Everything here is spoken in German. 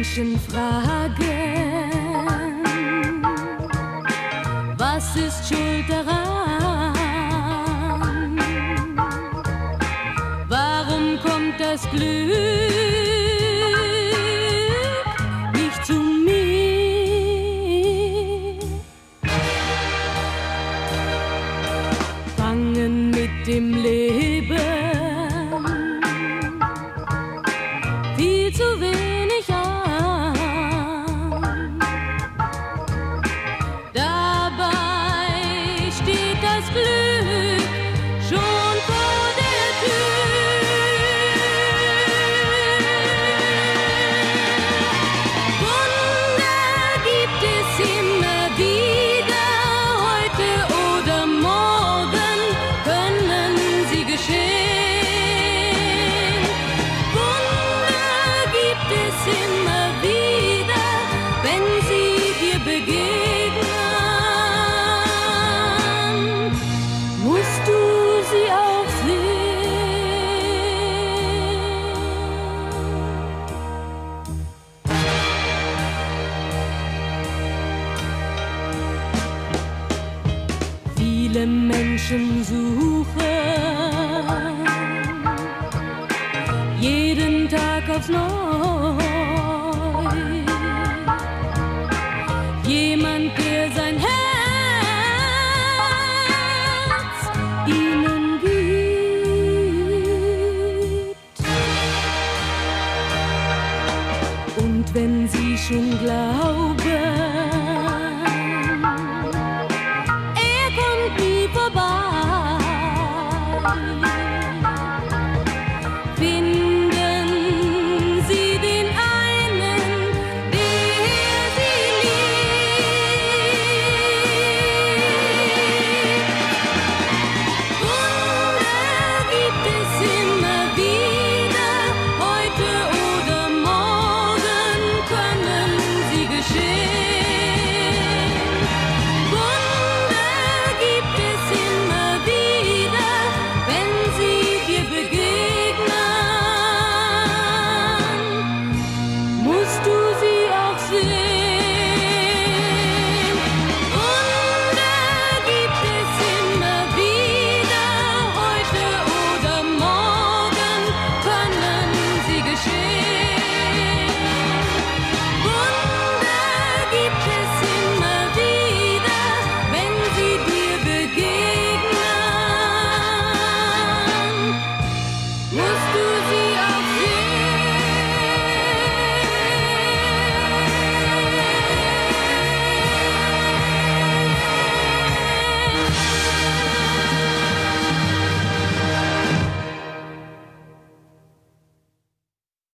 Menschen fragen, was ist schuld daran? Warum kommt das Glück nicht zu mir? Fangen mit dem Leben viel zu wenig an. Dabei steht das Glück schon vor der Tür. Wunder gibt es immer wieder, heute oder morgen können sie geschehen. Wunder gibt es immer wieder, wenn sie dir begegnen, musst du sie auch sehen. Viele Menschen suchen jeden Tag aufs Neue jemand, der sein Herz ihnen gibt. Und wenn sie schon glauben,